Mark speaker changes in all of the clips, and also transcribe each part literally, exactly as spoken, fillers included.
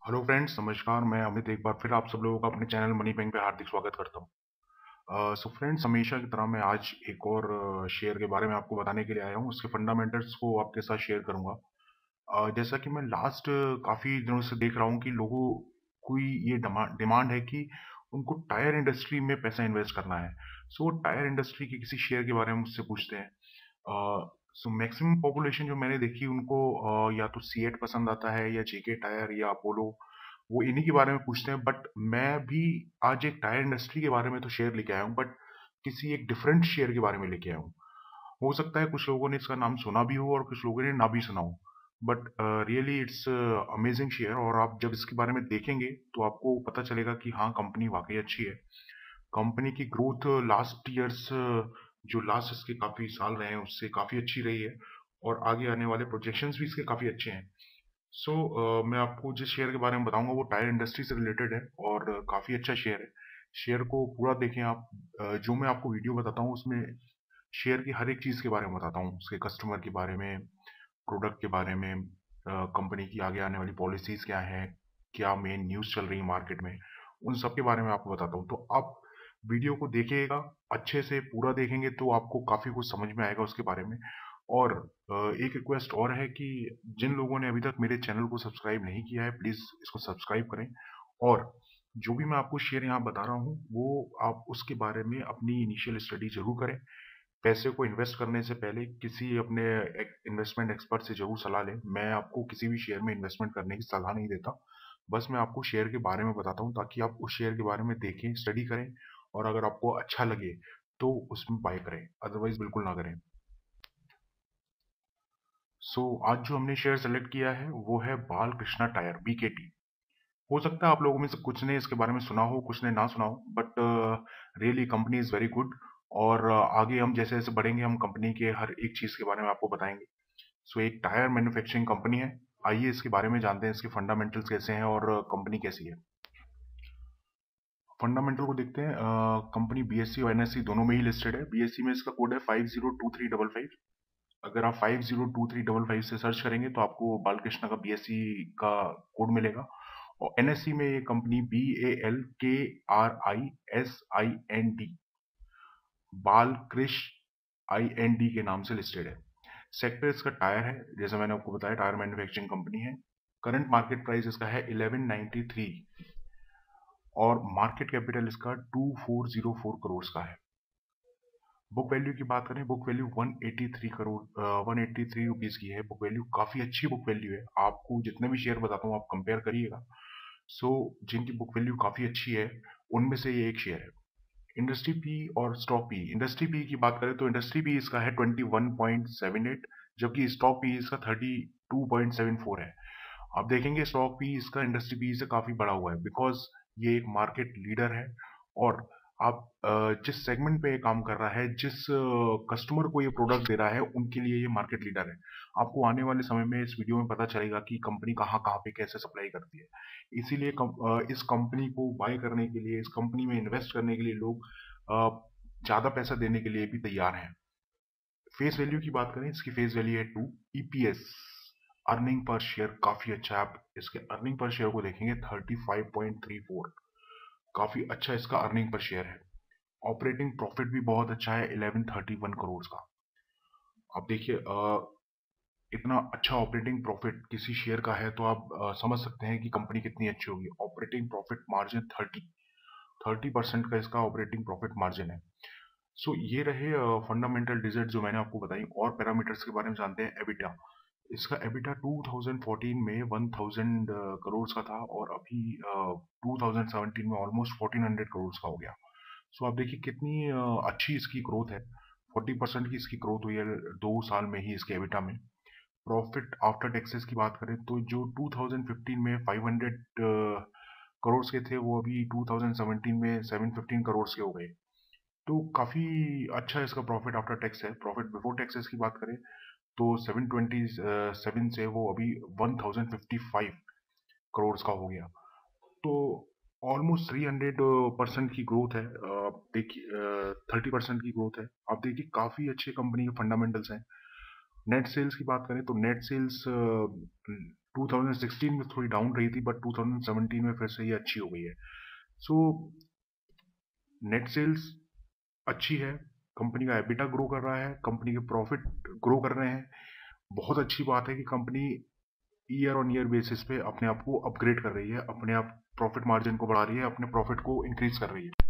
Speaker 1: Hello friends, नमस्कार। मैं अमित एक बार फिर आप सब लोगों का अपने चैनल मनी बैंक पे हार्दिक स्वागत करता हूँ। सो फ्रेंड्स, हमेशा की तरह मैं आज एक और शेयर के बारे में आपको बताने के लिए आया हूँ। उसके फंडामेंटल्स को आपके साथ शेयर करूंगा। अ, जैसा कि मैं लास्ट काफ़ी दिनों से देख रहा हूँ कि लोगों की ये डिमांड है कि उनको टायर इंडस्ट्री में पैसा इन्वेस्ट करना है। सो वो टायर इंडस्ट्री के किसी शेयर के बारे में मुझसे पूछते हैं। सो मैक्सिमम पॉपुलेशन जो मैंने देखी उनको अ, या तो सी एट पसंद आता है या जेके टायर या अपोलो, वो इन्हीं के बारे में पूछते हैं। बट मैं भी आज एक टायर इंडस्ट्री के बारे में तो शेयर लेके आया हूँ, बट किसी एक डिफरेंट शेयर के बारे में लेके आया हूँ। हो सकता है कुछ लोगों ने इसका नाम सुना भी हो और कुछ लोगों ने ना भी सुना हो, but really it's amazing share. और आप जब इसके बारे में देखेंगे तो आपको पता चलेगा कि हाँ, कंपनी वाकई अच्छी है। कंपनी की ग्रोथ लास्ट ईयर्स, जो लास्ट इसके काफी साल रहे हैं उससे काफी अच्छी रही है, और आगे आने वाले प्रोजेक्शंस भी इसके काफी अच्छे हैं। सो so, uh, मैं आपको जिस शेयर के बारे में बताऊंगा वो टायर इंडस्ट्री से रिलेटेड है और uh, काफी अच्छा शेयर है। शेयर को पूरा देखें आप। uh, जो मैं आपको वीडियो बताता हूँ उसमें शेयर की हर एक चीज के बारे में बताता हूँ, उसके कस्टमर के बारे में, प्रोडक्ट के बारे में, कंपनी की आगे आने वाली पॉलिसीज क्या है, क्या मेन न्यूज़ चल रही है मार्केट में, उन सब के बारे में आपको बताता हूँ। तो आप वीडियो को देखिएगा, अच्छे से पूरा देखेंगे तो आपको काफ़ी कुछ समझ में आएगा उसके बारे में। और अ, एक रिक्वेस्ट और है कि जिन लोगों ने अभी तक मेरे चैनल को सब्सक्राइब नहीं किया है, प्लीज़ इसको सब्सक्राइब करें। और जो भी मैं आपको शेयर यहाँ बता रहा हूँ वो आप उसके बारे में अपनी इनिशियल स्टडी जरूर करें। पैसे को इन्वेस्ट करने से पहले किसी अपने इन्वेस्टमेंट एक्सपर्ट से जरूर सलाह लें। मैं आपको किसी भी शेयर में इन्वेस्टमेंट करने की सलाह नहीं देता, बस मैं आपको शेयर के बारे में बताता हूँ ताकि आप उस शेयर के बारे में देखें, स्टडी करें, और अगर आपको अच्छा लगे तो उसमें बाय करें, अदरवाइज बिल्कुल ना करें। सो so, आज जो हमने शेयर सेलेक्ट किया है वो है Balkrishna tyre, B K T. हो सकता है आप लोगों में से कुछ ने इसके बारे में सुना हो, कुछ ने ना सुना हो, but really company is very good. और uh, आगे हम जैसे जैसे बढ़ेंगे हम कंपनी के हर एक चीज के बारे में आपको बताएंगे। सो so, एक टायर मैन्युफैक्चरिंग कंपनी है। आइए इसके बारे में जानते हैं, इसके फंडामेंटल्स कैसे हैं और कंपनी कैसी है। फंडामेंटल को देखते हैं। कंपनी बी एस सी और एन एस सी दोनों में ही लिस्टेड है। बी एस सी में इसका कोड है five zero two three double five. अगर आप five zero two three double five से सर्च करेंगे तो आपको बालकृष्ण का बी एस सी का कोड मिलेगा। और एन एस सी में ये company B A L K R I S I N D, Balkrishna I N D के नाम से लिस्टेड है। सेक्टर इसका टायर है, जैसे मैंने आपको बताया टायर मैन्युफैक्चरिंग कंपनी है। करंट मार्केट प्राइस इसका है इलेवन नाइन्टी थ्री, और मार्केट कैपिटल इसका two four zero four crore का है। बुक वैल्यू की बात करें, book value one eighty three crore one eighty three rupees की है। बुक वैल्यू काफी अच्छी बुक वैल्यू है। आपको जितने भी शेयर बताता हूँ आप कंपेयर करिएगा। सो so, जिनकी बुक वैल्यू काफी अच्छी है उनमें से ये एक शेयर है। इंडस्ट्री पी और स्टॉक पी, इंडस्ट्री पी की बात करें तो इंडस्ट्री पी इसका है twenty one point seven eight, जबकि स्टॉक पी इसका thirty two point seven four है। आप देखेंगे स्टॉक पी इसका इंडस्ट्री पी से काफी बड़ा हुआ है, बिकॉज ये एक मार्केट लीडर है। और आप अ, जिस सेगमेंट पे ये काम कर रहा है, जिस कस्टमर को ये प्रोडक्ट दे रहा है, उनके लिए ये मार्केट लीडर है। आपको आने वाले समय में इस वीडियो में पता चलेगा कि कंपनी कहाँ कहाँ पे कैसे सप्लाई करती है। इसीलिए कम, अ, इस कंपनी को बाय करने के लिए, इस कंपनी में इन्वेस्ट करने के लिए लोग अ, ज्यादा पैसा देने के लिए भी तैयार हैं। फेस वैल्यू की बात करें, इसकी फेस वैल्यू है two. EPS, earning per share काफी अच्छा है। आप इसके अर्निंग पर शेयर को देखेंगे thirty five point three four, काफी अच्छा इसका अर्निंग पर शेयर है। ऑपरेटिंग प्रॉफिट भी बहुत अच्छा है, इलेवन थर्टी वन करोड़ का। आप देखिए, अ, इतना अच्छा ऑपरेटिंग प्रॉफिट किसी शेयर का है तो आप अ, समझ सकते हैं कि कंपनी कितनी अच्छी होगी। Operating profit margin thirty thirty percent का इसका ऑपरेटिंग प्रॉफिट मार्जिन है। सो ये रहे फंडामेंटल डिजिट जो मैंने आपको बताई। और पैरामीटर्स के बारे में जानते हैं। एबिटा, इसका एबिटा टू थाउजेंड फोर्टीन में वन थाउजेंड करोड़ का था और अभी टू थाउजेंड सेवेंटीन में ऑलमोस्ट फोर्टीन हंड्रेड करोड़ का हो गया। सो आप देखिए कितनी अ, अच्छी इसकी ग्रोथ है। फोर्टी परसेंट की इसकी ग्रोथ हुई है दो साल में ही इसके एबिटा में। प्रॉफिट आफ्टर टैक्सेस की बात करें तो जो टू थाउजेंड फिफ्टीन में फाइव हंड्रेड करोड़ के थे वो अभी टू थाउजेंड सेवेंटीन में सेवन फिफ्टीन करोड़ के हो गए। तो काफी अच्छा इसका प्रॉफिट आफ्टर टैक्स है। प्रॉफिट बिफोर टैक्सेस की बात करें तो सेवन ट्वेंटी सेवन से वो अभी one thousand fifty five crore का हो गया। तो ऑलमोस्ट थ्री हंड्रेड परसेंट की ग्रोथ है। अ, देखिए, थर्टी परसेंट की ग्रोथ है। आप देखिए काफी अच्छे कंपनी के फंडामेंटल्स हैं। नेट सेल्स की बात करें तो net sales two thousand sixteen में थोड़ी डाउन रही थी, बट टू थाउजेंड सेवेंटीन में फिर से ये अच्छी हो गई है। सो नेट सेल्स अच्छी है, कंपनी का एबिटा ग्रो कर रहा है, कंपनी के प्रॉफिट ग्रो कर रहे हैं। बहुत अच्छी बात है कि company year on year basis पे अपने आप को अपग्रेड कर रही है, अपने आप प्रॉफिट मार्जिन को बढ़ा रही है, अपने प्रॉफिट को इंक्रीज कर रही है।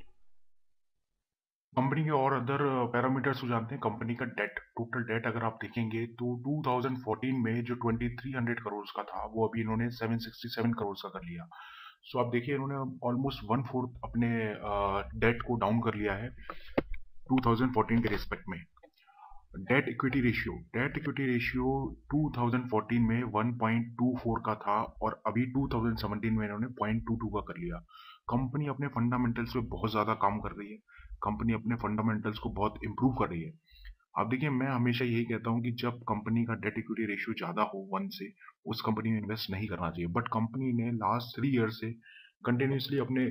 Speaker 1: कंपनी के और अदर पैरामीटर्स हो जानते हैं। कंपनी का डेट, टोटल डेट अगर आप देखेंगे तो टू थाउजेंड फोर्टीन में जो ट्वेंटी थ्री हंड्रेड करोड़ का था, वो अभी इन्होंने सेवन सिक्सटी सेवन करोड़ का कर लिया। सो आप देखिए, इन्होंने ऑलमोस्ट वन फोर्थ अपने डेट को डाउन कर लिया है टू थाउजेंड फोर्टीन के रिस्पेक्ट में। Debt equity ratio, debt equity ratio two thousand fourteen में वन पॉइंट टू फोर का था और अभी टू थाउजेंड सेवेंटीन में इन्होंने पॉइंट टू टू का कर लिया। कंपनी अपने फंडामेंटल्स पे बहुत ज़्यादा काम कर रही है, कंपनी अपने फंडामेंटल्स को बहुत इंप्रूव कर रही है। आप देखिए, मैं हमेशा यही कहता हूँ कि जब कंपनी का डेट इक्विटी रेशियो ज़्यादा हो वन से, उस कंपनी में इन्वेस्ट नहीं करना चाहिए। बट कंपनी ने लास्ट थ्री ईयर से कंटिन्यूसली अपने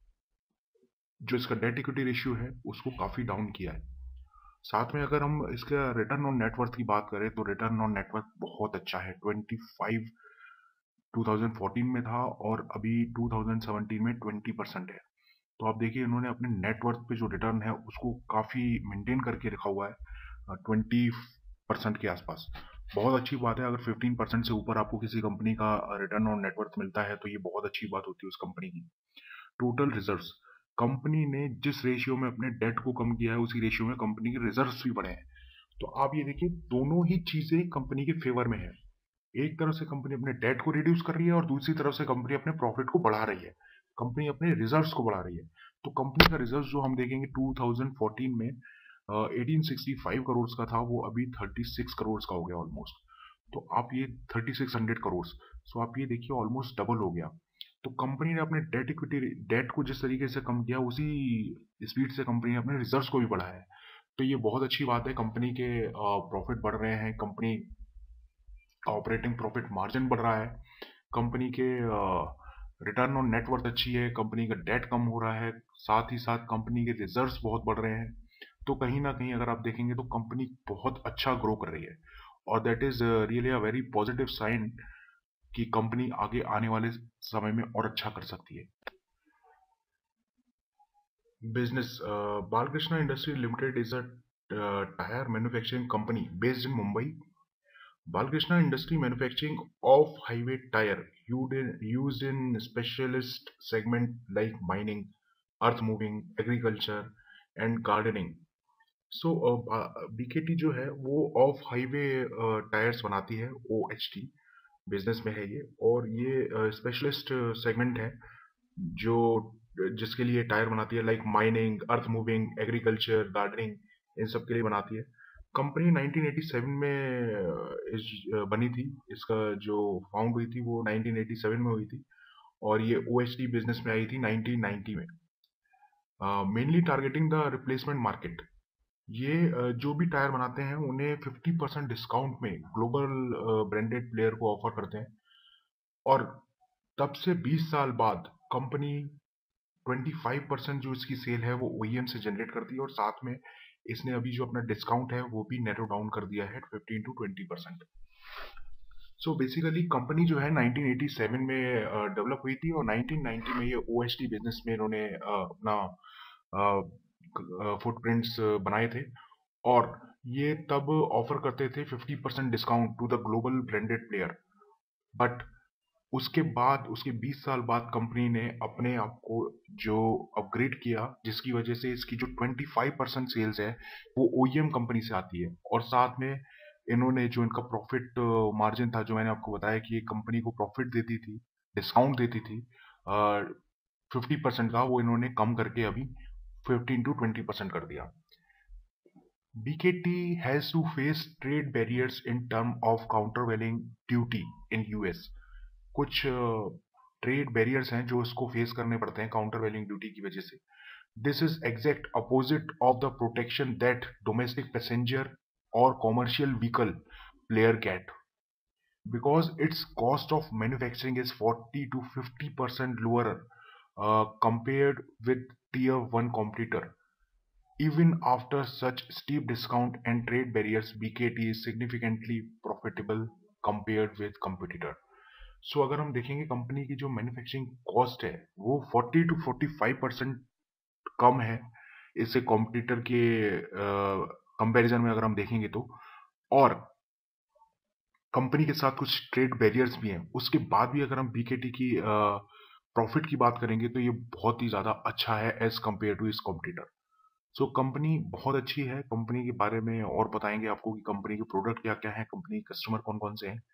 Speaker 1: जो इसका डेट इक्विटी रेशियो है उसको काफ़ी डाउन किया है। साथ में अगर हम इसका रिटर्न ऑन नेटवर्थ की बात करें तो रिटर्न ऑन नेटवर्थ बहुत अच्छा है। Twenty five two thousand fourteen में था और अभी टू थाउजेंड सेवेंटीन में ट्वेंटी परसेंट है। तो आप देखिए, इन्होंने अपने नेटवर्थ पे जो रिटर्न है उसको काफ़ी मेंटेन करके रखा हुआ है ट्वेंटी परसेंट के आसपास। बहुत अच्छी बात है। अगर फिफ्टीन परसेंट से ऊपर आपको किसी कंपनी का रिटर्न ऑन नेटवर्थ मिलता है तो ये बहुत अच्छी बात होती है उस कंपनी की। टोटल रिजर्व्स, कंपनी ने जिस रेशियो में अपने डेट को कम किया है उसी रेशियो में कंपनी के रिजर्व्स भी बढ़े हैं। तो आप ये देखिए, दोनों ही चीजें कंपनी के फेवर में है। एक तरफ से कंपनी अपने डेट को रिड्यूस कर रही है और दूसरी तरफ से कंपनी अपने प्रॉफिट को बढ़ा रही है, कंपनी अपने रिजर्व्स को बढ़ा रही है। तो कंपनी का रिजर्व जो हम देखेंगे टू थाउजेंड फोर्टीन में एटीन सिक्सटी फाइव करोड़ का था, वो अभी थर्टी सिक्स करोड़ का हो गया ऑलमोस्ट। तो आप ये thirty six hundred crore, so आप ये देखिए ऑलमोस्ट डबल हो गया। तो कंपनी ने अपने डेट इक्विटी डेट को जिस तरीके से कम किया, उसी स्पीड से कंपनी ने अपने रिजर्व्स को भी बढ़ाया है। तो ये बहुत अच्छी बात है। कंपनी के प्रॉफिट बढ़ रहे हैं, कंपनी का ऑपरेटिंग प्रॉफिट मार्जिन बढ़ रहा है, कंपनी के रिटर्न ऑन नेटवर्थ अच्छी है, कंपनी का डेट कम हो रहा है, साथ ही साथ कंपनी के रिजर्व्स बहुत बढ़ रहे हैं। तो कहीं ना कहीं अगर आप देखेंगे तो कंपनी बहुत अच्छा ग्रो कर रही है और that is really a very positive sign कि कंपनी आगे आने वाले समय में और अच्छा कर सकती है। Business, Balkrishna industry limited is a tyre manufacturing company based in Mumbai. Balkrishna Industry manufacturing off-highway tire used in, used in specialist segment like mining, earth moving, agriculture and gardening. So uh, B K T जो है वो of highway tyres बनाती है, O H T business में है ये, और ये स्पेशलिस्ट uh, सेगमेंट है जो जिसके लिए टायर बनाती है, like mining, earth moving, agriculture, gardening, इन सब के लिए बनाती है। कंपनी नाइनटीन एटी सेवन में अ, इस, अ, बनी थी। इसका जो फाउंड हुई थी वो नाइनटीन एटी सेवन में हुई थी और ये O H T बिजनेस में आई थी नाइनटीन नाइंटी में। Mainly targeting the replacement market. ये अ, जो भी टायर बनाते हैं उन्हें फिफ्टी परसेंट डिस्काउंट में ग्लोबल ब्रांडेड प्लेयर को ऑफर करते हैं और तब से बीस साल बाद कंपनी ट्वेंटी फाइव परसेंट जो इसकी सेल है वो O E M से जनरेट करती है और साथ में इसने अभी जो अपना डिस्काउंट है वो भी नैरो डाउन कर दिया है fifteen to twenty percent. So basically company जो है नाइनटीन एटी सेवन में डेवलप हुई थी और नाइनटीन नाइंटी में ये O H T बिजनेस में इन्होंने uh, अपना फुटप्रिंट्स बनाए थे और ये तब ऑफर करते थे fifty percent discount to the global branded player. But उसके बाद, उसके बीस साल बाद कंपनी ने अपने आप को जो अपग्रेड किया, जिसकी वजह से इसकी जो ट्वेंटी फाइव परसेंट सेल्स है वो O E M कंपनी से आती है और साथ में इन्होंने जो इनका प्रॉफिट मार्जिन था, जो मैंने आपको बताया कि ये कंपनी को प्रॉफिट देती थी, डिस्काउंट देती थी फिफ्टी परसेंट का, वो इन्होंने कम करके अभी फिफ्टीन टू ट्वेंटी परसेंट कर दिया। B K T has to face trade barriers in term of countervailing duty in U S. कुछ ट्रेड बैरियर्स हैं जो उसको फेस करने पड़ते हैं काउंटर वेलिंग ड्यूटी की वजह से। This is exact opposite of the protection that domestic passenger और commercial vehicle player get, because it's cost of manufacturing is forty to fifty percent lower compared with tier one competitor. Even after such steep discount and trade barriers, B K T is significantly profitable compared with competitor. So अगर हम देखेंगे company की जो manufacturing cost है वो forty two forty five percent कम है इससे कॉम्पिटिटर के कंपैरिजन में अगर हम देखेंगे तो। और कंपनी के साथ कुछ ट्रेड बैरियर्स भी हैं, उसके बाद भी अगर हम बीकेटी की प्रॉफिट की बात करेंगे तो ये बहुत ही ज़्यादा अच्छा है एज कम्पेयर टू इस कॉम्पिटिटर। सो कंपनी बहुत अच्छी है। कंपनी के बारे में और बताएंगे आपको कि कंपनी के प्रोडक्ट क्या क्या हैं, कंपनी कस्टमर कौन कौन से हैं।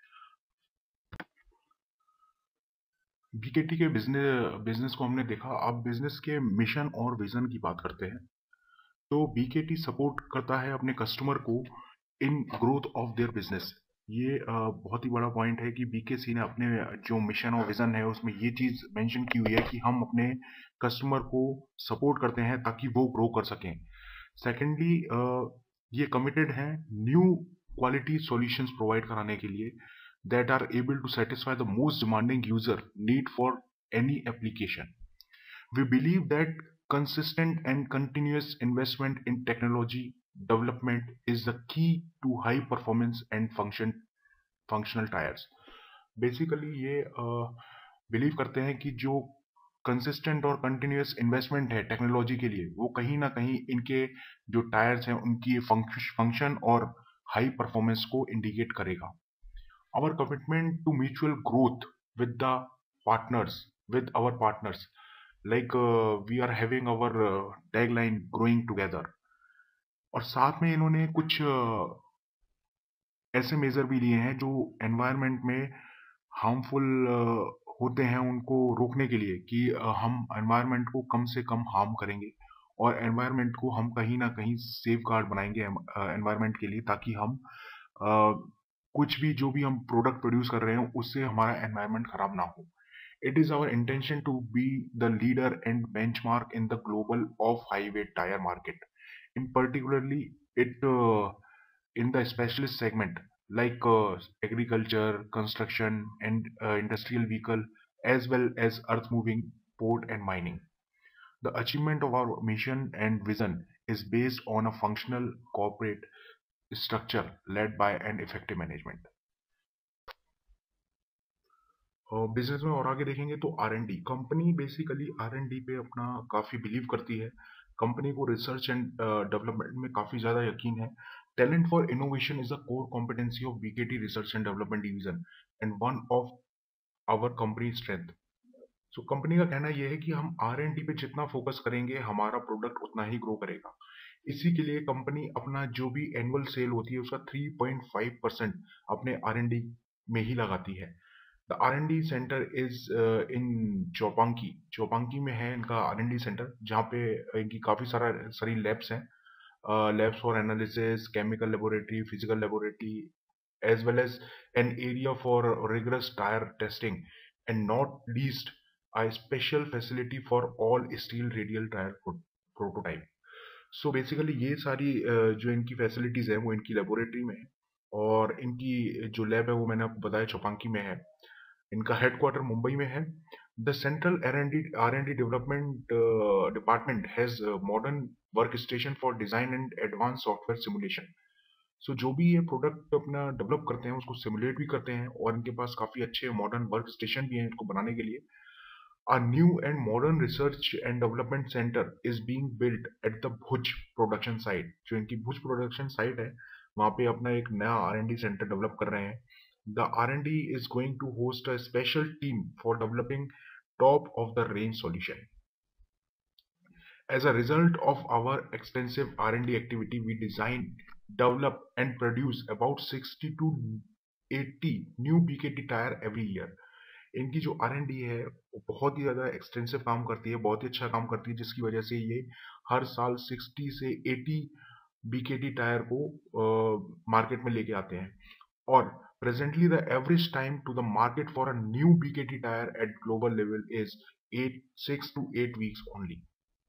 Speaker 1: बीकेटी के बिजनेस बिजनेस को हमने देखा, अब बिजनेस के मिशन और विजन की बात करते हैं। तो बीकेटी सपोर्ट करता है अपने कस्टमर को in growth of their business. ये अ, बहुत ही बड़ा पॉइंट है कि बीकेसी ने अपने जो मिशन और विजन है उसमें ये चीज मेंशन की हुई है कि हम अपने कस्टमर को सपोर्ट करते हैं ताकि वो ग्रो कर सकें। सेकेंडली, ये कमिटेड हैं न्यू क्वालिटी सॉल्यूशंस प्रोवाइड कराने के लिए that are able to satisfy the most demanding user need for any application. We believe that consistent and continuous investment in technology development is the key to high performance and function functional tires. Basically ये believe करते हैं कि जो consistent और continuous investment है technology के लिए वो कहीं ना कहीं इनके जो टायर्स हैं उनकी फंक्शन और हाई परफॉर्मेंस को इंडिकेट करेगा। Our commitment to mutual growth with the partners, with our partners, like uh, we are having our uh, tagline growing together। और साथ में इन्होंने कुछ uh, ऐसे मेजर भी लिए हैं जो एनवायरनमेंट में हार्मफुल होते हैं उनको रोकने के लिए कि uh, हम एनवायरनमेंट को कम से कम हार्म करेंगे और एनवायरनमेंट को हम कहीं ना कहीं सेफ गार्ड बनाएंगे एनवायरनमेंट के लिए, ताकि हम uh, कुछ भी जो भी हम प्रोडक्ट प्रोड्यूस कर रहे हैं उससे हमारा एनवायरनमेंट खराब ना हो। It is our intention to be the leader and benchmark in the global off-highway tire market. In particularly, it uh, in the specialist segment like uh, agriculture, construction, and uh, industrial vehicle, as well as earth-moving, port, and mining. The achievement of our mission and vision is based on a functional corporate structure led by an effective management. Business में और आगे देखेंगे तो R and D company basically R and D पे अपना काफी believe करती है। कंपनी को रिसर्च एंड डेवलपमेंट में काफी ज्यादा यकीन है। Talent for innovation is the core competency of BKT research and development division and one of our company strength. So company का कहना यह है कि हम आर एंड डी पे जितना फोकस करेंगे हमारा प्रोडक्ट उतना ही ग्रो करेगा। इसी के लिए कंपनी अपना जो भी एनुअल सेल होती है उसका थ्री पॉइंट फाइव परसेंट अपने आर एंड डी में ही लगाती है। The R N D centre is in Chopanki. Chopanki में है इनका आर एन डी सेंटर, जहाँ पे इनकी काफ़ी सारा सारी लैब्स हैं, labs for analysis, chemical laboratory, physical laboratory, as well as an area for rigorous tyre testing and not least a special facility for all steel radial tire prototype। So basically ये सारी uh, जो इनकी facilities है वो इनकी laboratory में है, और इनकी जो लैब है वो मैंने आपको बताया चौपांकी में है। इनका हेडक्वार्टर मुंबई में है। The central R and D R and D development department has modern work station for design and advance software simulation. So जो भी ये प्रोडक्ट अपना डेवलप करते हैं उसको सिमुलेट भी करते हैं, और इनके पास काफी अच्छे मॉडर्न वर्क स्टेशन भी हैं इसको बनाने के लिए। A new and modern research and development center is being built at the Bhuj production site. जो इनकी भुज प्रोडक्शन साइट है वहाँ पे अपना एक नया R and D centre develop कर रहे हैं। The R and D is going to host a special team for developing top of the range solution. As a result of our extensive R and D activity, we design, develop, and produce about sixty to eighty new B K T tyre every year। इनकी जो are and D है वो बहुत ही ज़्यादा extensive काम करती है, बहुत ही अच्छा काम करती है, जिसकी वजह से ये हर साल सिक्सटी से एटी बीकेटी टायर को मार्केट में लेके आते हैं। और presently the average time to the market for a new BKT tyre at global level is at six to eight weeks only.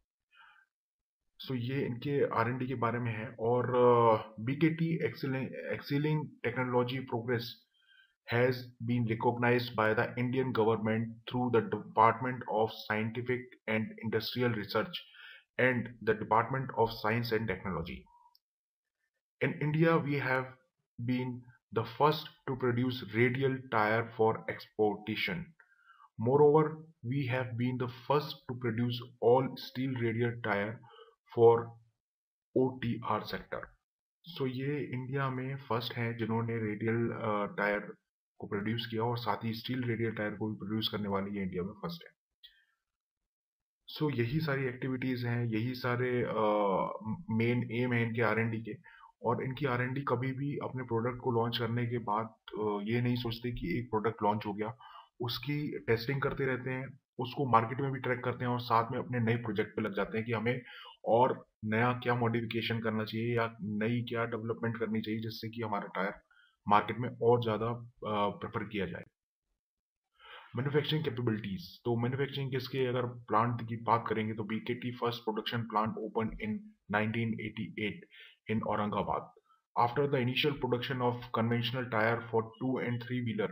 Speaker 1: So ये इनके आर एंड डी के बारे में है। और BKT excelling technology progress has been recognized by the Indian government through the Department of Scientific and Industrial Research and the Department of Science and Technology। In India, we have been the first to produce radial tire for exportation. Moreover, we have been the first to produce all steel radial tire for O T R sector. So so, ये India में first है जिन्होंने radial tyre को produce किया और साथ ही steel radial tyre को भी प्रोड्यूस करने वाले ये इंडिया में फर्स्ट है। सो so, यही सारी एक्टिविटीज़ हैं, यही सारे मेन एम है इनके आर एन डी के। और इनकी आर एन डी कभी भी अपने प्रोडक्ट को लॉन्च करने के बाद uh, ये नहीं सोचते कि एक प्रोडक्ट लॉन्च हो गया, उसकी टेस्टिंग करते रहते हैं, उसको मार्केट में भी ट्रैक करते हैं और साथ में अपने नए प्रोजेक्ट पे लग जाते हैं कि हमें और नया क्या मॉडिफिकेशन करना चाहिए या नई क्या डेवलपमेंट करनी चाहिए जिससे कि हमारा टायर मार्केट में और ज़्यादा प्रेफर किया जाए। मैन्युफैक्चरिंग कैपेबिलिटीज, तो मैन्युफैक्चरिंग किसके अगर प्लांट की बात करेंगे तो BKT first production plant open in nineteen eighty eight in Aurangabad after the initial production of conventional tyre for two and three wheeler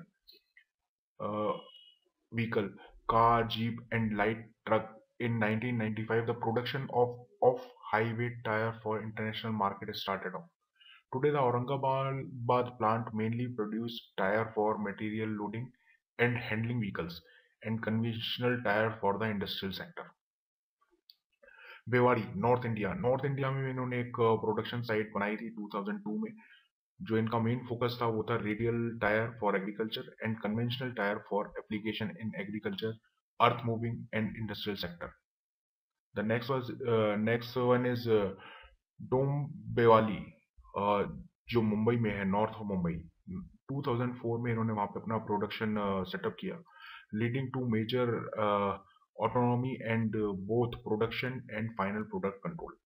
Speaker 1: vehicle, car, jeep, and light truck. In nineteen ninety-five, the production of off-highway tire for international market started off. Today, the Aurangabad plant mainly produces tire for material loading and handling vehicles and conventional tire for the industrial sector. Bhiwadi north India, north India में इन्होंने एक production site बनाई थी two thousand to में। जो इनका main focus था वो था radial tyre for agriculture and conventional tyre for application in agriculture, earth moving and industrial sector. The next was next one is Dombivli, जो मुंबई में है, north of Mumbai. Two thousand four में इन्होंने वहां पे अपना प्रोडक्शन सेटअप किया, leading to major autonomy and both production and final product control.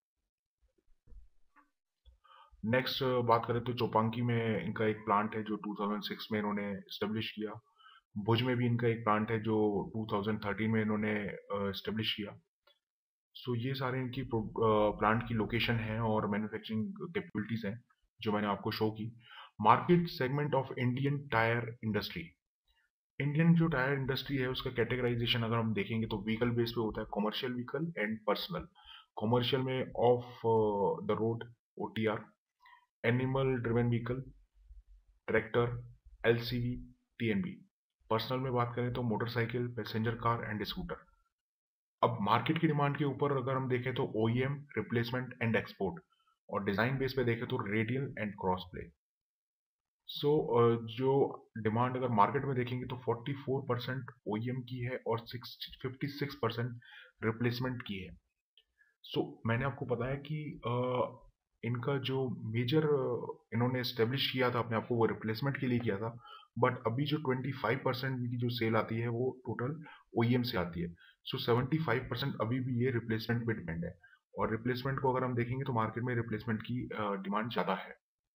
Speaker 1: Next बात करें तो चौपांकी में इनका एक प्लांट है जो टू थाउजेंड सिक्स में इन्होंने इस्टेब्लिश किया। भुज में भी इनका एक प्लांट है जो टू थाउजेंड थर्टीन में इन्होंने इस्टेब्लिश किया। सो so, ये सारे इनकी प्लांट की लोकेशन है और मैन्युफैक्चरिंग कैपेबिलिटीज हैं जो मैंने आपको शो की। Market segment of Indian tyre industry, Indian जो टायर इंडस्ट्री है उसका कैटेगराइजेशन अगर हम देखेंगे तो व्हीकल बेस पे होता है, commercial vehicle and personal. Commercial में off the road O T R, animal driven vehicle, tractor, L C V, T N B. Personal में बात करें तो motorcycle, passenger car and scooter. अब मार्केट की डिमांड के ऊपर अगर हम देखें तो O E M, replacement and export, और डिजाइन बेस पे देखें तो radial and cross ply. So जो डिमांड अगर मार्केट में देखेंगे तो forty four percent O E M की है और फिफ्टी सिक्स परसेंट रिप्लेसमेंट की है। सो so, मैंने आपको बताया कि uh, इनका जो मेजर इन्होंने एस्टेब्लिश किया था अपने आप को वो रिप्लेसमेंट के लिए किया था, बट अभी जो ट्वेंटी फाइव परसेंट की जो सेल आती है वो टोटल ओ ई एम से आती है। सो सेवेंटी फाइव परसेंट अभी भी ये रिप्लेसमेंट पे डिपेंड है, और रिप्लेसमेंट को अगर हम देखेंगे तो मार्केट में रिप्लेसमेंट की डिमांड ज़्यादा है।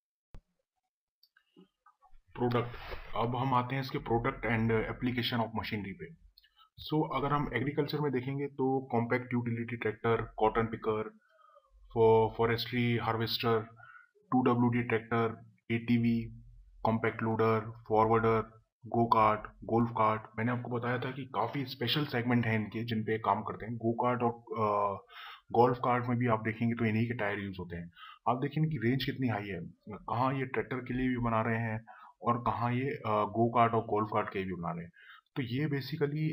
Speaker 1: प्रोडक्ट, अब हम आते हैं इसके product and application of machinery पे। सो so, अगर हम एग्रीकल्चर में देखेंगे तो compact utility tractor, cotton picker, forestry harvester, two W D tractor, A T V, compact loader, forwarder, go kart, golf cart. मैंने आपको बताया था कि काफ़ी स्पेशल सेगमेंट हैं इनके जिन पे काम करते हैं। गो कार्ट और गोल्फ कार्ट में भी आप देखेंगे तो इन्हीं के टायर यूज होते हैं। आप देखेंगे कि रेंज कितनी हाई है, कहाँ ये ट्रैक्टर के लिए भी बना रहे हैं और कहाँ ये गो कार्ट और गोल्फ कार्ट के लिए भी बना रहे हैं। तो ये बेसिकली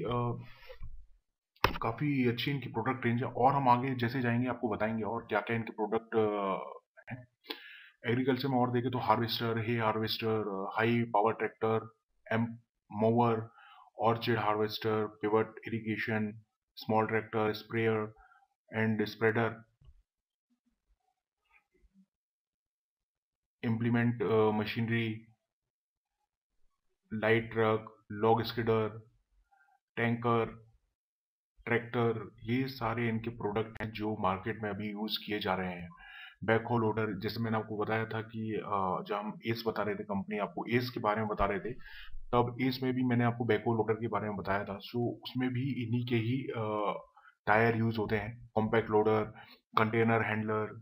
Speaker 1: काफ़ी अच्छी इनकी प्रोडक्ट रेंज है, और हम आगे जैसे जाएंगे आपको बताएंगे और क्या क्या इनके प्रोडक्ट हैं। एग्रीकल्चर में और देखें तो harvester, hay harvester, high power tractor, M mower, orchard harvester, pivot irrigation, small tractor, sprayer and spreader, implement machinery, light truck, log skidder, tanker, tractor, ये सारे इनके प्रोडक्ट हैं जो मार्केट में अभी यूज किए जा रहे हैं। बैकहो लोडर, जैसे मैंने आपको बताया था कि जब हम एस बता रहे थे, कंपनी आपको एस के बारे में बता रहे थे, तब एस में भी मैंने आपको बैकहो लोडर के बारे में बताया था। सो उसमें भी इन्हीं के ही टायर यूज होते हैं। Compact loader, container handler,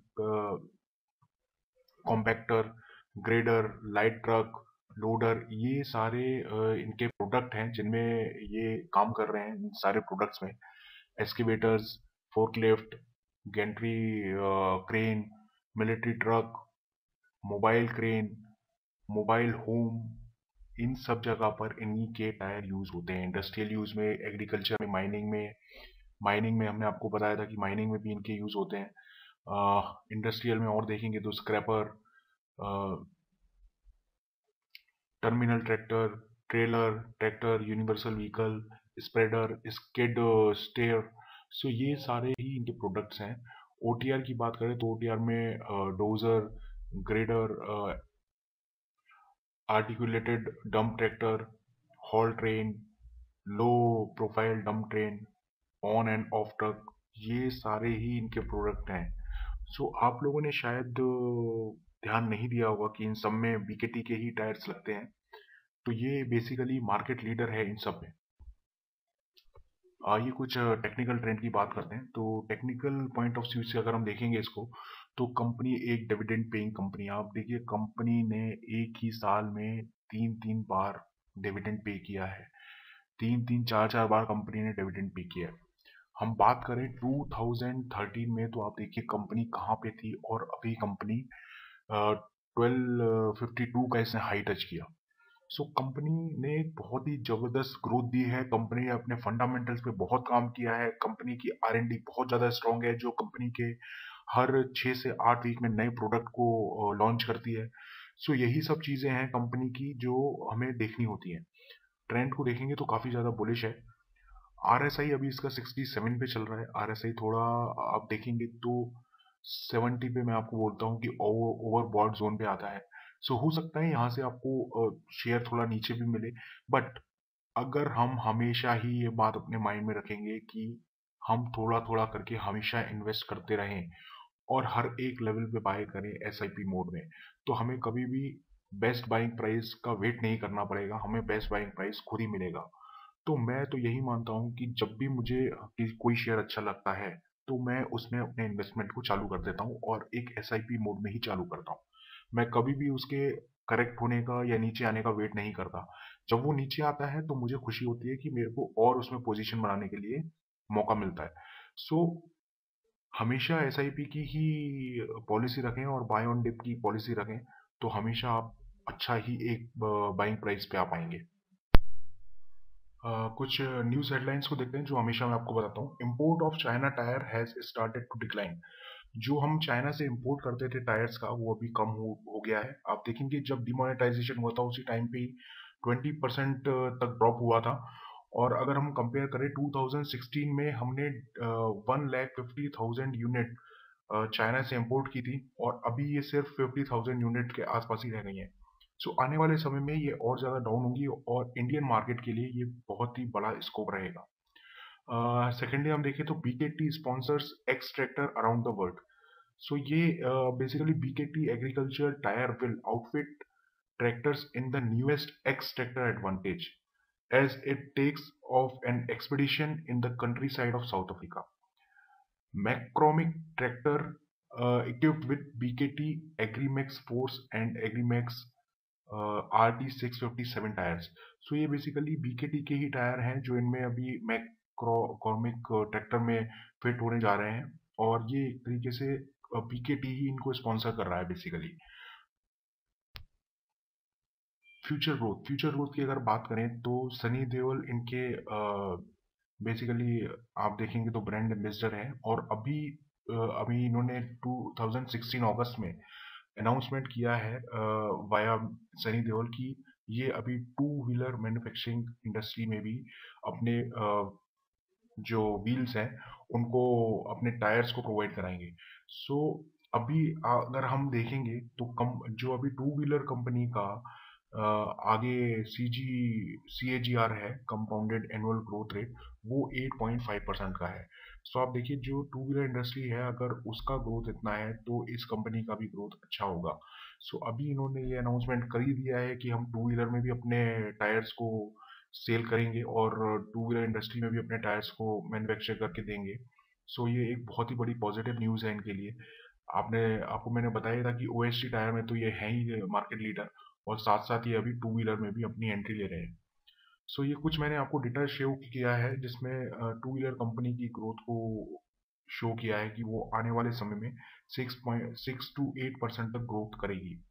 Speaker 1: compactor, grader, light truck, loader, ये सारे इनके प्रोडक्ट हैं जिनमें ये काम कर रहे हैं। इन सारे प्रोडक्ट्स में excavators, forklift, gantry crane, military truck, mobile crane, mobile, home, इन सब जगह पर इन्हीं के टायर यूज होते हैं। इंडस्ट्रियल यूज में, एग्रीकल्चर में, माइनिंग में माइनिंग में हमने आपको बताया था कि माइनिंग में भी इनके यूज होते हैं। इंडस्ट्रियल में और देखेंगे तो scraper, terminal tractor, trailer tractor, universal vehicle, spreader, skid steer, so ये सारे ही इनके प्रोडक्ट्स हैं। ओटीआर की बात करें तो ओटीआर में dozer, grader, articulated dump tractor, haul train, low profile dump train, on and off truck, ये सारे ही इनके प्रोडक्ट हैं। सो आप लोगों ने शायद अ, ध्यान नहीं दिया होगा कि इन सब में बीकेटी के ही टायर्स लगते हैं। तो ये बेसिकली मार्केट लीडर है इन सब में। आइए कुछ टेक्निकल ट्रेंड की बात करते हैं। तो टेक्निकल पॉइंट ऑफ व्यू से अगर हम देखेंगे इसको, तो कंपनी एक डिविडेंड पेइंग कंपनी है। आप देखिए कंपनी ने एक ही साल में तीन तीन बार डिविडेंड पे किया है। तीन तीन चार चार बार कंपनी ने डिविडेंड पे किया है। हम बात करें टू थाउजेंड थर्टीन में, तो आप देखिए कंपनी कहाँ पे थी और अभी कंपनी ट्वेल्व फिफ्टी टू का इसने हाई टच किया। सो कंपनी ने एक बहुत ही जबरदस्त ग्रोथ दी है। कंपनी ने अपने फंडामेंटल्स पे बहुत काम किया है। कंपनी की आर एन डी बहुत ज़्यादा स्ट्रांग है, जो कंपनी के हर छः से आठ वीक में नए प्रोडक्ट को लॉन्च करती है। सो यही सब चीज़ें हैं कंपनी की जो हमें देखनी होती हैं। ट्रेंड को देखेंगे तो काफ़ी ज़्यादा बुलिश है। आर एस आई अभी इसका सिक्सटी सेवन पे चल रहा है। आर एस आई थोड़ा आप देखेंगे तो सेवेंटी पे मैं आपको बोलता हूँ कि ओवरबॉट जोन पे आता है। सो हो सकता है यहाँ से आपको शेयर थोड़ा नीचे भी मिले, बट अगर हम हमेशा ही ये बात अपने माइंड में रखेंगे कि हम थोड़ा थोड़ा करके हमेशा इन्वेस्ट करते रहें और हर एक लेवल पे बाय करें एस आई पी मोड में, तो हमें कभी भी बेस्ट बाइंग प्राइस का वेट नहीं करना पड़ेगा। हमें बेस्ट बाइंग प्राइस खुद ही मिलेगा। तो मैं तो यही मानता हूँ कि जब भी मुझे कि कोई शेयर अच्छा लगता है, तो मैं उसमें अपने इन्वेस्टमेंट को चालू कर देता हूँ और एक एस आई पी मोड में ही चालू करता हूँ। मैं कभी भी उसके करेक्ट होने का या नीचे आने का वेट नहीं करता। जब वो नीचे आता है तो मुझे खुशी होती है कि मेरे को और उसमें पोजीशन बनाने के लिए मौका मिलता है। सो हमेशा एस आई पी की ही पॉलिसी रखें और बाय ऑन डिप की पॉलिसी रखें, तो हमेशा आप अच्छा ही एक बाइंग प्राइस पे आ पाएंगे। अ, कुछ न्यूज़ हेडलाइंस को देखते हैं जो हमेशा मैं आपको बताता हूँ। Import of China tyre has started to decline. जो हम चाइना से इंपोर्ट करते थे टायर्स का, वो अभी कम हो, हो गया है। आप देखेंगे जब डिमोनेटाइजेशन हुआ था उसी टाइम पे ट्वेंटी परसेंट तक ड्रॉप हुआ था। और अगर हम कंपेयर करें टू थाउजेंड सिक्सटीन में हमने one lakh fifty thousand unit China से इंपोर्ट की थी, और अभी ये सिर्फ फिफ्टी थाउजेंड यूनिट के आसपास ही रह गई है। सो आने वाले समय में ये और ज़्यादा डाउन होंगी और इंडियन मार्केट के लिए ये बहुत ही बड़ा स्कोप रहेगा। सेकेंडली हम देखें तो B K T sponsors X tractor around the world. So ये basically B K T agriculture tyre will outfit tractors in the newest X tractor advantage as it takes off an expedition in the countryside of South Africa. Macromic tractor uh, equipped with B K T AgriMax Force and AgriMax uh, R T six fifty seven tyres. So ये बेसिकली B K T के ही tyre हैं जो इनमें अभी मैक्रोमिक tractor में fit होने जा रहे हैं, और ये एक तरीके से B K T ही इनको स्पॉन्सर कर रहा है basically. Future growth future growth की अगर बात करें तो सनी देओल इनके बेसिकली आप देखेंगे तो ब्रांड एम्बेसडर हैं, और अभी अ, अभी इन्होंने टू थाउजेंड सिक्सटीन अगस्त में अनाउंसमेंट किया है वाया सनी देओल की ये अभी टू व्हीलर मैन्युफैक्चरिंग इंडस्ट्री में भी अपने अ, जो व्हील्स हैं उनको अपने टायर्स को प्रोवाइड कराएंगे। सो अभी अगर हम देखेंगे तो कम जो अभी टू व्हीलर कंपनी का अ, आगे C G C A G R है, कंपाउंडेड एनुअल ग्रोथ रेट, वो एट पॉइंट फाइव परसेंट का है। सो आप देखिए जो टू व्हीलर इंडस्ट्री है अगर उसका ग्रोथ इतना है तो इस कंपनी का भी ग्रोथ अच्छा होगा। सो अभी इन्होंने ये अनाउंसमेंट कर ही दिया है कि हम टू व्हीलर में भी अपने टायर्स को सेल करेंगे और टू व्हीलर इंडस्ट्री में भी अपने टायर्स को मैन्युफैक्चर करके देंगे। सो ये एक बहुत ही बड़ी पॉजिटिव न्यूज़ है इनके लिए। आपने आपको मैंने बताया था कि ओ एस टी टायर में तो ये है ही मार्केट लीडर, और साथ साथ ये अभी टू व्हीलर में भी अपनी एंट्री ले रहे हैं। सो ये कुछ मैंने आपको डेटा शो किया है जिसमें टू व्हीलर कंपनी की ग्रोथ को शो किया है कि वो आने वाले समय में six point six to eight percent तक ग्रोथ करेगी।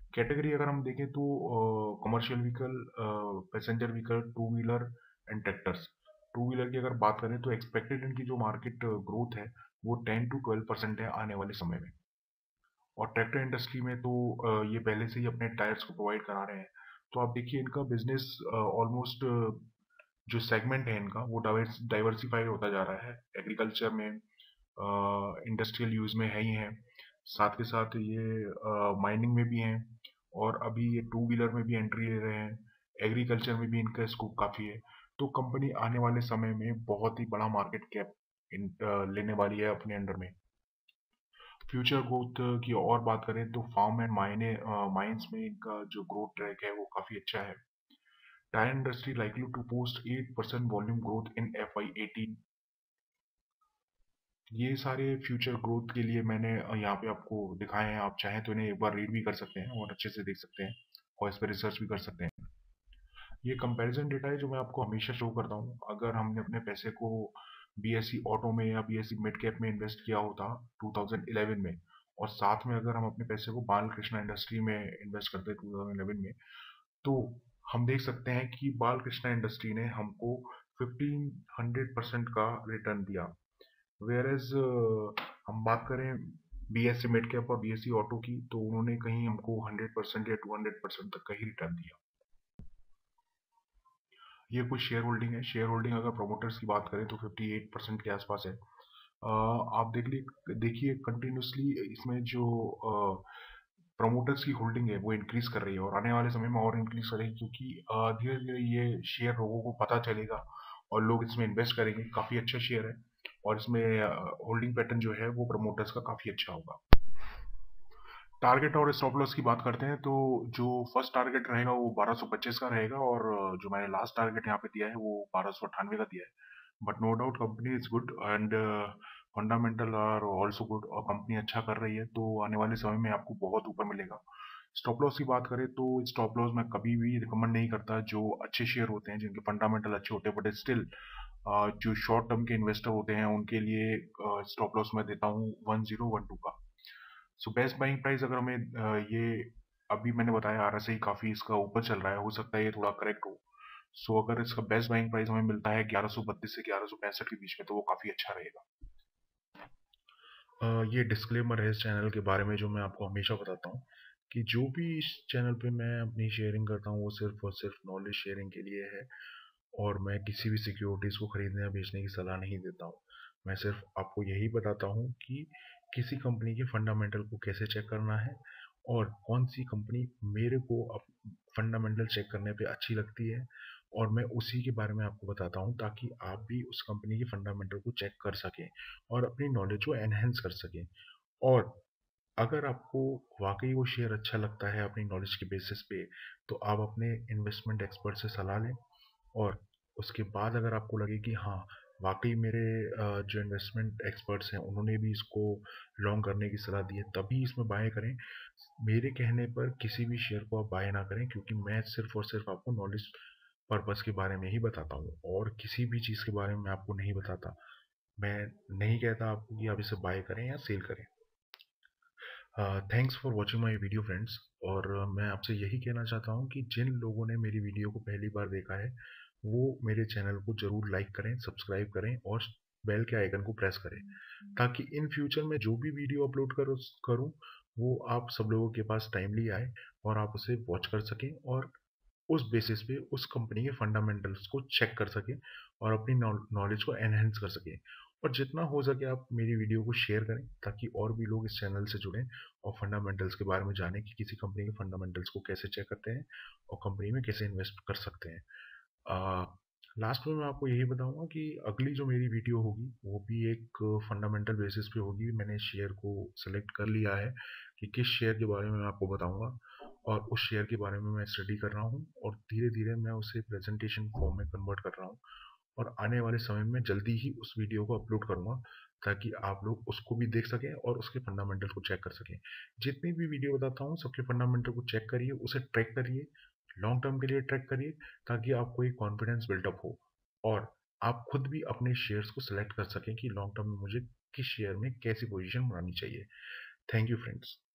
Speaker 1: कैटेगरी अगर हम देखें तो commercial vehicle, passenger vehicle, two wheeler and tractors. Two wheeler की अगर बात करें तो एक्सपेक्टेड इनकी जो मार्केट ग्रोथ है वो टेन टू ट्वेल्व परसेंट है आने वाले समय में। और ट्रैक्टर इंडस्ट्री में तो अ, ये पहले से ही अपने टायर्स को प्रोवाइड करा रहे हैं। तो आप देखिए इनका बिजनेस ऑलमोस्ट, जो सेगमेंट है इनका वो डाइवर्सिफाइड होता जा रहा है। एग्रीकल्चर में, इंडस्ट्रियल यूज में है ही है, साथ के साथ ये माइनिंग में भी हैं, और अभी ये टू व्हीलर में भी एंट्री ले रहे हैं। एग्रीकल्चर में भी इनका स्कोप काफ़ी है। तो कंपनी आने वाले समय में बहुत ही बड़ा मार्केट कैप इन अ, लेने वाली है अपने अंडर में। फ्यूचर ग्रोथ की और बात करें तो फार्म एंड माइने माइंस में इनका जो ग्रोथ ट्रैक है वो काफ़ी अच्छा है। Tyre industry likely to post eight percent volume growth in F Y eighteen. ये सारे फ्यूचर ग्रोथ के लिए मैंने अ, यहाँ पे आपको दिखाए हैं। आप चाहें तो इन्हें एक बार रीड भी कर सकते हैं और अच्छे से देख सकते हैं, और इस पर रिसर्च भी कर सकते हैं। ये कंपैरिजन डेटा है जो मैं आपको हमेशा शो करता हूँ। अगर हमने अपने पैसे को बी एस सी ऑटो में या B S C mid cap में इन्वेस्ट किया होता टू थाउजेंड इलेवन में, और साथ में अगर हम अपने पैसे को बालकृष्णा इंडस्ट्री में इन्वेस्ट करते टू थाउजेंड इलेवन में, तो हम देख सकते हैं कि बालकृष्णा इंडस्ट्री ने हमको फिफ्टीन हंड्रेड परसेंट का रिटर्न दिया। वेयर एज हम बात करें B S C mid cap और बी एस सी ऑटो की, तो उन्होंने कहीं हमको हंड्रेड परसेंट या टू हंड्रेड परसेंट तक का ही रिटर्न दिया। ये कुछ शेयर होल्डिंग है। शेयर होल्डिंग अगर प्रोमोटर्स की बात करें तो फिफ्टी एट परसेंट के आसपास है। अ, आप देख ली देखिए कंटिन्यूसली इसमें जो प्रमोटर्स की होल्डिंग है वो इंक्रीज कर रही है, और आने वाले समय में और इंक्रीज करेगी, क्योंकि धीरे धीरे ये शेयर लोगों को पता चलेगा और लोग इसमें इन्वेस्ट करेंगे। काफ़ी अच्छा शेयर है, और इसमें होल्डिंग पैटर्न जो है वो प्रमोटर्स का काफ़ी अच्छा होगा। टारगेट और स्टॉप लॉस की बात करते हैं तो जो फर्स्ट टारगेट रहेगा वो बारह सौ पच्चीस का रहेगा, और जो मैंने लास्ट टारगेट यहाँ पे दिया है वो बारह सौ अट्ठानवे का दिया है। But no doubt company is good and fundamental are also good, और कंपनी अच्छा कर रही है, तो आने वाले समय में आपको बहुत ऊपर मिलेगा। स्टॉप लॉस की बात करें तो स्टॉप लॉस मैं कभी भी रिकमेंड नहीं करता। जो अच्छे शेयर होते हैं, जिनके फंडामेंटल अच्छे होते हैं, बट स्टिल जो शॉर्ट टर्म के इन्वेस्टर होते हैं उनके लिए स्टॉप लॉस मैं देता हूँ वन जीरो वन टू का। सो बेस्ट बाइंग प्राइस अगर हमें अ, ये अभी मैंने बताया आर एस आई काफ़ी इसका ऊपर चल रहा है, हो सकता है ये थोड़ा करेक्ट हो। सो अगर इसका बेस्ट बाइंग प्राइस हमें मिलता है ग्यारह सौ बत्तीस से ग्यारह सौ पैंसठ के बीच में, तो वो काफ़ी अच्छा रहेगा। अ, ये डिस्क्लेमर है इस चैनल के बारे में जो मैं आपको हमेशा बताता हूँ, कि जो भी इस चैनल पे मैं अपनी शेयरिंग करता हूँ वो सिर्फ और सिर्फ नॉलेज शेयरिंग के लिए है, और मैं किसी भी सिक्योरिटीज़ को खरीदने या बेचने की सलाह नहीं देता हूँ। मैं सिर्फ आपको यही बताता हूँ कि किसी कंपनी के फंडामेंटल को कैसे चेक करना है, और कौन सी कंपनी मेरे को फंडामेंटल चेक करने पे अच्छी लगती है, और मैं उसी के बारे में आपको बताता हूँ, ताकि आप भी उस कंपनी के फंडामेंटल को चेक कर सकें और अपनी नॉलेज को एनहेंस कर सकें। और अगर आपको वाकई वो शेयर अच्छा लगता है अपनी नॉलेज के बेसिस पे, तो आप अपने इन्वेस्टमेंट एक्सपर्ट से सलाह लें, और उसके बाद अगर आपको लगे कि हाँ वाकई मेरे अ, जो इन्वेस्टमेंट एक्सपर्ट्स हैं उन्होंने भी इसको लॉन्ग करने की सलाह दी है, तभी इसमें बाय करें। मेरे कहने पर किसी भी शेयर को आप बाय ना करें, क्योंकि मैं सिर्फ और सिर्फ आपको नॉलेज पर्पस के बारे में ही बताता हूँ, और किसी भी चीज़ के बारे में आपको नहीं बताता। मैं नहीं कहता आपको कि आप इसे बाय करें या सेल करें। Thanks for watching my video friends. और uh, मैं आपसे यही कहना चाहता हूँ कि जिन लोगों ने मेरी वीडियो को पहली बार देखा है वो मेरे चैनल को ज़रूर लाइक करें, सब्सक्राइब करें, और बेल के आइकन को प्रेस करें, ताकि इन फ्यूचर में जो भी वीडियो अपलोड करो करूँ वो आप सब लोगों के पास टाइमली आए, और आप उसे वॉच कर सकें, और उस बेसिस पे उस कंपनी के फंडामेंटल्स को चेक कर सकें, और अपनी नॉलेज को एनहेंस कर सकें। और जितना हो सके आप मेरी वीडियो को शेयर करें, ताकि और भी लोग इस चैनल से जुड़ें और फंडामेंटल्स के बारे में जानें कि किसी कंपनी के फंडामेंटल्स को कैसे चेक करते हैं और कंपनी में कैसे इन्वेस्ट कर सकते हैं। लास्ट में मैं आपको यही बताऊंगा कि अगली जो मेरी वीडियो होगी वो भी एक फंडामेंटल बेसिस पे होगी। मैंने शेयर को सिलेक्ट कर लिया है कि किस शेयर के बारे में मैं आपको बताऊंगा, और उस शेयर के बारे में मैं स्टडी कर रहा हूँ, और धीरे धीरे मैं उसे प्रेजेंटेशन फॉर्म में कन्वर्ट कर रहा हूँ, और आने वाले समय में जल्दी ही उस वीडियो को अपलोड करूंगा, ताकि आप लोग उसको भी देख सकें और उसके फंडामेंटल को चेक कर सकें। जितनी भी वीडियो बताता हूँ सबके फंडामेंटल को चेक करिए, उसे ट्रैक करिए, लॉन्ग टर्म के लिए ट्रैक करिए, ताकि आपको एक कॉन्फिडेंस बिल्डअप हो, और आप खुद भी अपने शेयर्स को सिलेक्ट कर सकें कि लॉन्ग टर्म में मुझे किस शेयर में कैसी पोजीशन बनानी चाहिए। Thank you friends.